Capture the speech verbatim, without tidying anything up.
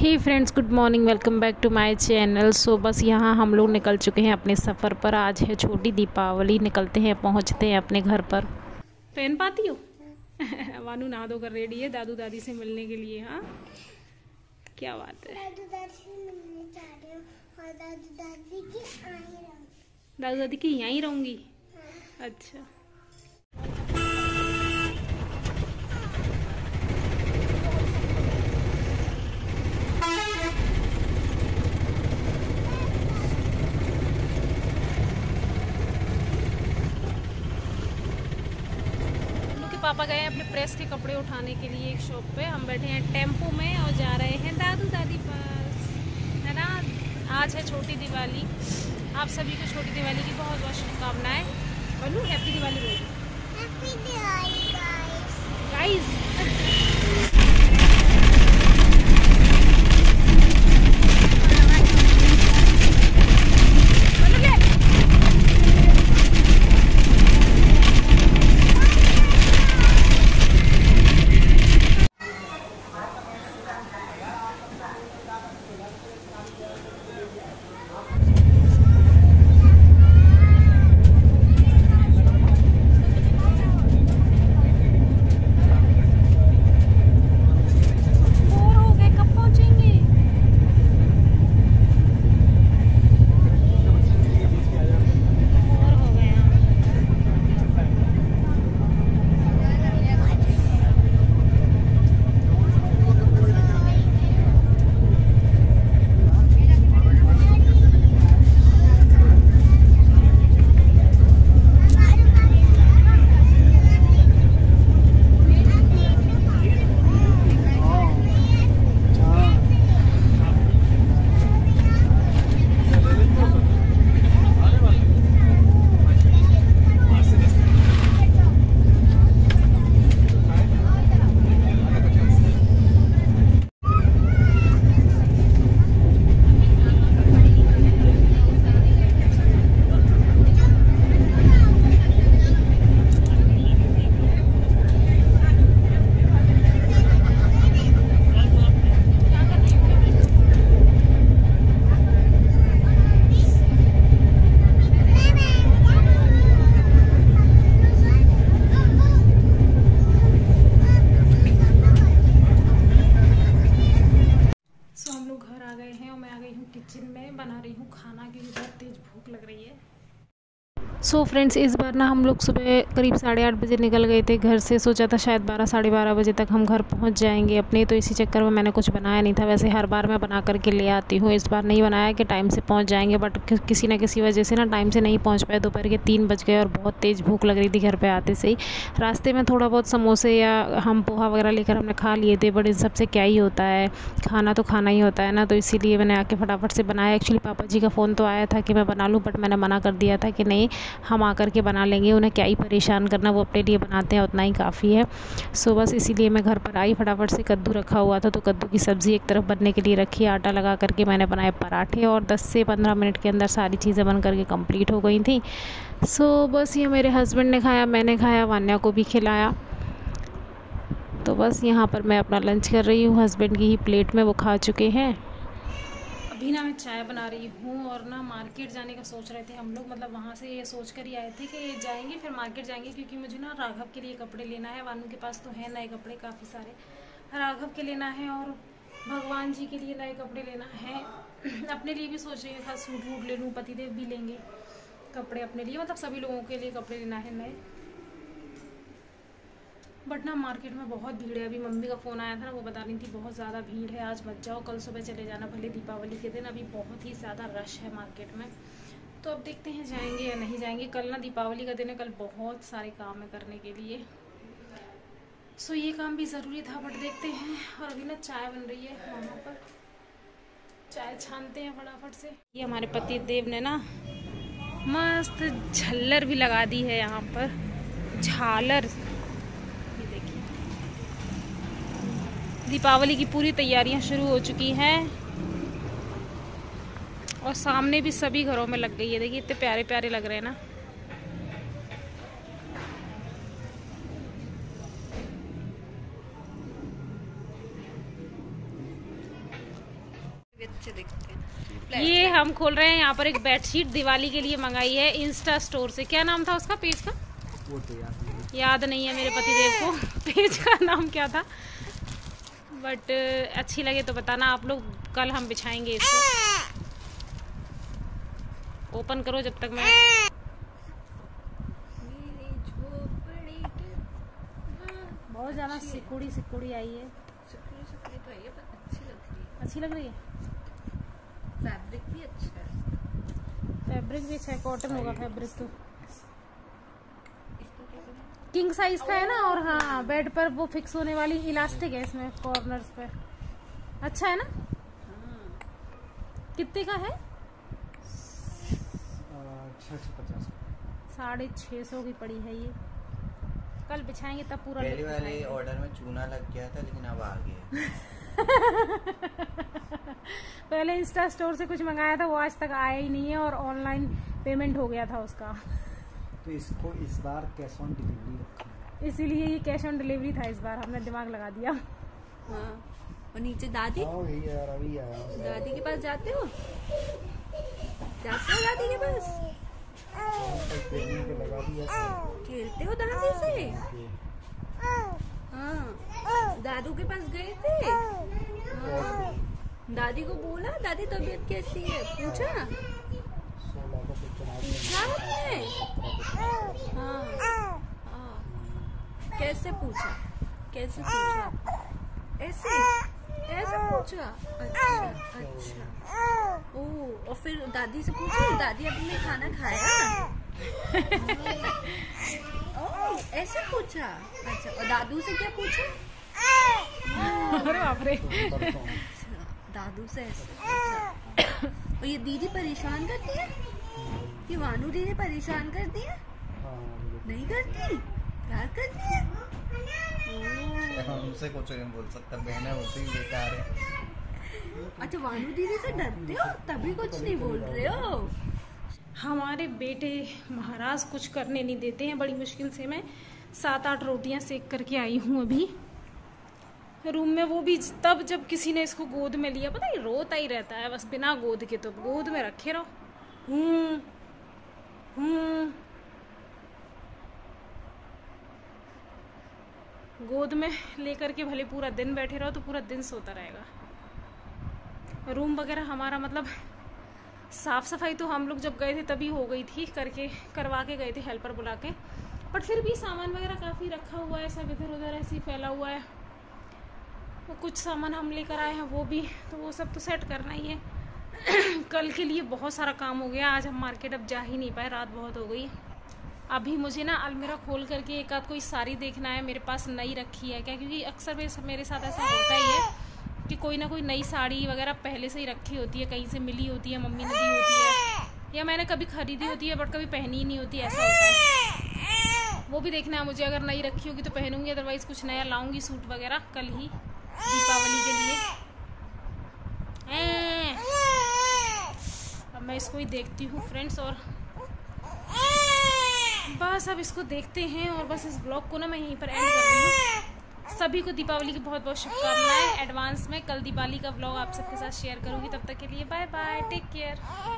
Hey friends, good morning. Welcome back to my channel. So बस यहाँ हम लोग निकल चुके हैं अपने सफ़र पर। आज है छोटी दीपावली। निकलते हैं, पहुँचते हैं अपने घर पर। पहन पाती हो? वानू नहा धो कर रेडी है दादू दादी से मिलने के लिए। हाँ, क्या बात है। दादू दादी से मिलने जा रही हूँ और दादू दादी की आई रहूँगी। दादू दादी की यहीं रहूँगी? हाँ। अच्छा। पापा गए हैं अपने प्रेस के कपड़े उठाने के लिए एक शॉप पे। हम बैठे हैं टेम्पो में और जा रहे हैं दादू दादी पास, है ना। आज है छोटी दिवाली। आप सभी को छोटी दिवाली की बहुत बहुत शुभकामनाएं। बोलूं हैप्पी दिवाली? बोलूं happy Diwali guys. Guys kitchen में बना रही हूँ खाना क्योंकि बहुत तेज़ भूख लग रही है। सो so फ्रेंड्स, इस बार ना हम लोग सुबह करीब साढ़े आठ बजे निकल गए थे घर से। सोचा था शायद बारह साढ़े बारह बजे तक हम घर पहुंच जाएंगे अपने, तो इसी चक्कर में मैंने कुछ बनाया नहीं था। वैसे हर बार मैं बना करके ले आती हूँ, इस बार नहीं बनाया कि टाइम से पहुंच जाएंगे, बट किसी ना किसी वजह से ना टाइम से नहीं पहुँच पाए। दोपहर के तीन बज गए और बहुत तेज़ भूख लग रही थी घर पर आते से ही। रास्ते में थोड़ा बहुत समोसे या हम पोहा वगैरह लेकर हमने खा लिए थे, बट इन सबसे क्या ही होता है, खाना तो खाना ही होता है ना। तो इसीलिए मैंने आके फटाफट से बनाया। एक्चुअली पापा जी का फ़ोन तो आया था कि मैं बना लूँ, बट मैंने मना कर दिया था कि नहीं, हम आकर के बना लेंगे, उन्हें क्या ही परेशान करना, वो अपने लिए बनाते हैं उतना ही काफ़ी है। सो बस इसीलिए मैं घर पर आई। फटाफट से कद्दू रखा हुआ था तो कद्दू की सब्ज़ी एक तरफ बनने के लिए रखी। आटा लगा करके मैंने बनाए पराठे और दस से पंद्रह मिनट के अंदर सारी चीज़ें बन करके कंप्लीट हो गई थी। सो बस ये मेरे हस्बैंड ने खाया, मैंने खाया, वान्या को भी खिलाया। तो बस यहाँ पर मैं अपना लंच कर रही हूँ, हस्बैंड की ही प्लेट में वो खा चुके हैं। अभी ना मैं चाय बना रही हूँ और ना मार्केट जाने का सोच रहे थे हम लोग। मतलब वहाँ से ये सोच कर ही आए थे कि जाएंगे फिर मार्केट जाएंगे, क्योंकि मुझे ना राघव के लिए कपड़े लेना है। वानू के पास तो है नए कपड़े काफ़ी सारे, राघव के लेना है और भगवान जी के लिए नए कपड़े लेना है। अपने लिए भी सोच रही हूँ, था सूट वूट ले लूँ, पतिदेव भी लेंगे कपड़े अपने लिए, मतलब सभी लोगों के लिए कपड़े लेना है नए। बट ना मार्केट में बहुत भीड़ है। अभी मम्मी का फ़ोन आया था ना, वो बता रही थी बहुत ज़्यादा भीड़ है, आज मत जाओ, कल सुबह चले जाना भले दीपावली के दिन। अभी बहुत ही ज़्यादा रश है मार्केट में। तो अब देखते हैं जाएंगे या नहीं जाएंगे। कल ना दीपावली का दिन है, कल बहुत सारे काम है करने के लिए। सो ये काम भी ज़रूरी था, बट देखते हैं। और अभी ना चाय बन रही है वहाँ पर, चाय छानते हैं फटाफट से। ये हमारे पति देव ने ना मस्त झल्लर भी लगा दी है यहाँ पर, झालर। दीपावली की पूरी तैयारियां शुरू हो चुकी हैं और सामने भी सभी घरों में लग गई है। देखिए इतने प्यारे प्यारे लग रहे हैं ना। ये हम खोल रहे हैं यहाँ पर एक बेडशीट दिवाली के लिए मंगाई है इंस्टा स्टोर से। क्या नाम था उसका पेज का? वो तो याद याद नहीं है मेरे पतिदेव को पेज का नाम क्या था, बट अच्छी लगे तो बताना आप लोग। कल हम बिछाएंगे इसको। ओपन करो जब तक मैं। बहुत ज्यादा सिकुड़ी सिकुड़ी आई है। सिकुड़ी सिकुड़ी तो है पर अच्छी लग रही है। अच्छी लग रही है। फैब्रिक भी अच्छा है। फैब्रिक भी अच्छा है, कॉटन होगा फैब्रिक तो। किंग साइज का है ना, और हाँ बेड पर वो फिक्स होने वाली इलास्टिक है इसमें कॉर्नर्स पे। अच्छा है ना? कितने का है? छह सौ पचास साढ़े छः सौ की पड़ी है ये। कल बिछाएंगे तब पूरा। पहले वाले ऑर्डर में चूना लग गया था लेकिन अब आ गया। पहले इंस्टा स्टोर से कुछ मंगाया था, वो आज तक आया ही नहीं है और ऑनलाइन पेमेंट हो गया था उसका। तो इसको इस बार कैश ऑन डिलीवरी रखा है, इसीलिए ये कैश ऑन डिलीवरी था इस बार। हमने दिमाग लगा दिया। हाँ। और नीचे दादी, हाँ वही यार अभी आया। दादी के पास जाते हो? जाते हो दादी के पास? ट्रेनिंग पे लगा दिया। खेलते हो दादी से? हाँ। दादू के पास गए थे? हाँ। दादी को बोला दादी तबीयत कैसी है? पूछा? सोलह को तो चुनाव में पूछा आपने? हाँ। हाँ। कैसे पूछा? कैसे पूछा? ऐसे ऐसे पूछा? अच्छा अच्छा। ओह, और फिर दादी से पूछा दादी आपने खाना खाया? ओह, ऐसे पूछा? अच्छा, और दादू से क्या पूछा? अरे बाप रे। परसों अच्छा, दादू से ऐसे पूछा। और ये दीदी परेशान करती है? ये वानू दीदी परेशान करती है? हाँ नहीं करती? प्यार करती है? हमसे कुछ नहीं बोल सकता, बहनें होती ही बेकार है। अच्छा, वानू दीदी से डरते हो तभी कुछ नहीं बोल रहे हो? हमारे बेटे महाराज कुछ करने नहीं देते हैं। बड़ी मुश्किल से मैं सात आठ रोटियां सेक करके आई हूँ अभी रूम में, वो भी तब जब किसी ने इसको गोद में लिया। पता है रोता ही रहता है बस बिना गोद के, तो गोद में रखे रहो। हम्म हम्म गोद में लेकर के भले पूरा दिन बैठे रहो तो पूरा दिन सोता रहेगा। रूम वगैरह हमारा मतलब साफ सफाई तो हम लोग जब गए थे तभी हो गई थी, करके करवा के गए थे हेल्पर बुला के, बट फिर भी सामान वगैरह काफ़ी रखा हुआ है, सब इधर उधर ऐसे ही फैला हुआ है। तो कुछ सामान हम लेकर आए हैं वो भी, तो वो सब तो सेट करना ही है। कल के लिए बहुत सारा काम हो गया। आज हम मार्केट अब जा ही नहीं पाए, रात बहुत हो गई। अभी मुझे ना अलमीरा खोल करके एक आध कोई साड़ी देखना है, मेरे पास नई रखी है क्या, क्योंकि अक्सर मेरे साथ ऐसा होता ही है कि कोई ना कोई नई साड़ी वगैरह पहले से ही रखी होती है, कहीं से मिली होती है, मम्मी ने दी होती है या मैंने कभी खरीदी होती है बट कभी पहनी ही नहीं होती, ऐसा होता है। वो भी देखना है मुझे, अगर नई रखी होगी तो पहनूंगी, अदरवाइज कुछ नया लाऊंगी सूट वगैरह कल ही दीपावली के लिए। अब मैं इसको ही देखती हूँ फ्रेंड्स, और बस अब इसको देखते हैं और बस इस ब्लॉग को ना मैं यहीं पर एंड कर रही हूँ। सभी को दीपावली की बहुत बहुत शुभकामनाएं एडवांस में। कल दीपावली का ब्लॉग आप सबके साथ शेयर करूंगी, तब तक के लिए बाय बाय, टेक केयर।